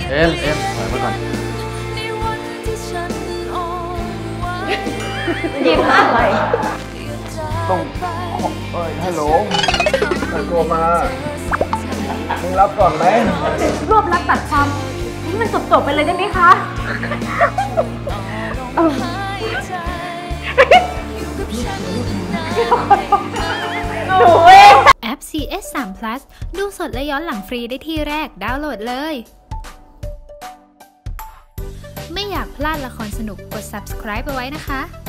เอ็มถอยมาก่อนยิ้มอะไรต้องฮัลโหลโทรมามึงรับก่อนไหมรวบรัดตัดความให้มันจบไปเลยได้ไหมคะแอป CS3 Plus ดูสดและย้อนหลังฟรีได้ที่แรกดาวน์โหลดเลย ไม่อยากพลาดละครสนุกกด subscribe ไปไว้นะคะ